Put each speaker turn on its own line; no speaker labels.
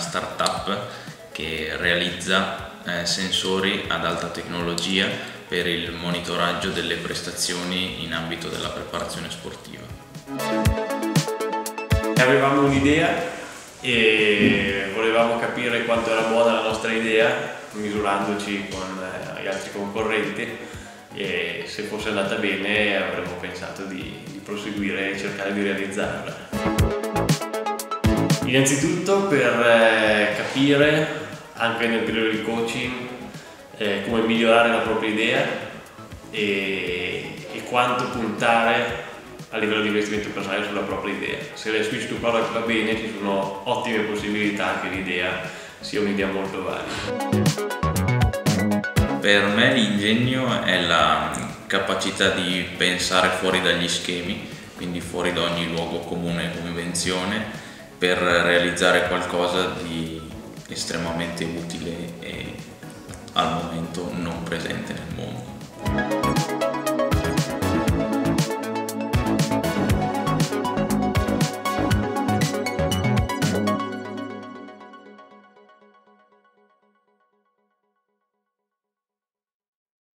startup che realizza sensori ad alta tecnologia per il monitoraggio delle prestazioni in ambito della preparazione sportiva.
Avevamo un'idea e volevamo capire quanto era buona la nostra idea misurandoci con gli altri concorrenti, e se fosse andata bene avremmo pensato di proseguire e cercare di realizzarla. Innanzitutto per capire, anche nel periodo di coaching, come migliorare la propria idea e quanto puntare a livello di investimento personale sulla propria idea. Se la switch to product va bene, ci sono ottime possibilità che l'idea sia un'idea molto valida.
Per me l'ingegno è la capacità di pensare fuori dagli schemi, quindi fuori da ogni luogo comune e convenzione, per realizzare qualcosa di estremamente utile e al momento non presente nel mondo.